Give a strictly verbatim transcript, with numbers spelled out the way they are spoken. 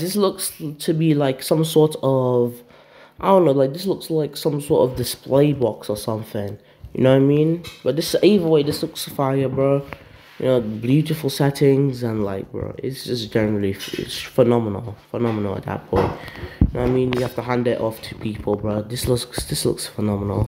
This looks to be like some sort of, I don't know, like this looks like some sort of display box or something. You know what I mean? But this, either way, this looks fire, bro. You know, beautiful settings and like, bro, it's just generally, it's phenomenal, phenomenal at that point. You know what I mean? You have to hand it off to people, bro. This looks, this looks phenomenal.